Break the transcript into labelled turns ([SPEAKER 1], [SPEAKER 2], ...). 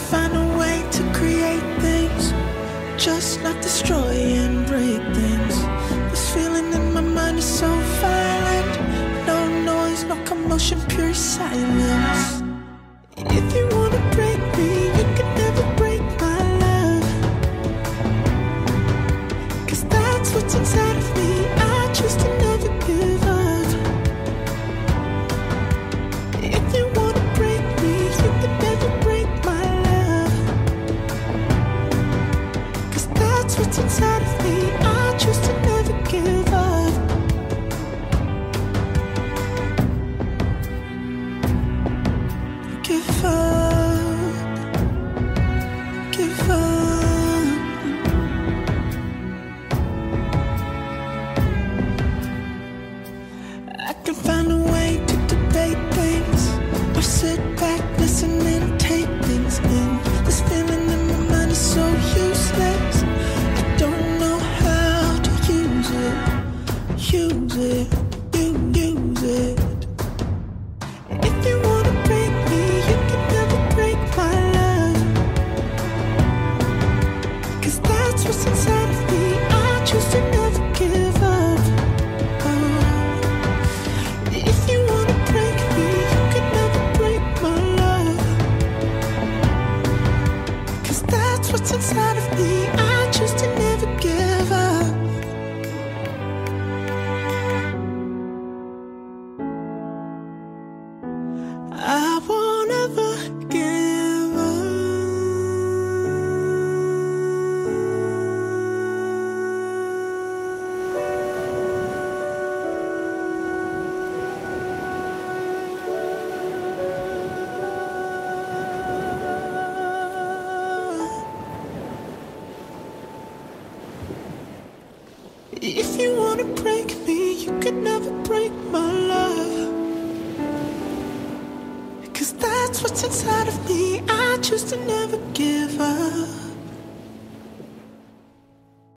[SPEAKER 1] find a way to create things, just not destroy and break things. This feeling in my mind is so violent. No noise, no commotion, pure silence. If you wanna break me, you can never break my love. 'Cause that's what's inside of me. I choose to never give up. If you wanna break me, you can never break my love. 'Cause that's what's inside of me. I choose to never give up. Give up, give up. I can find a way to debate things, or sit back, listen and take things in. This feeling in my mind is so useless. I don't know how to use it, use it, use it. If you wanna break me, you can never break my love. 'Cause that's what's inside of me. I choose to never give up. Oh. If you wanna break me, you can never break my love. 'Cause that's what's inside of me. I choose to never give up. I won't ever give up. If you wanna break me, you can never break my love. 'Cause that's what's inside of me. I choose to never give up.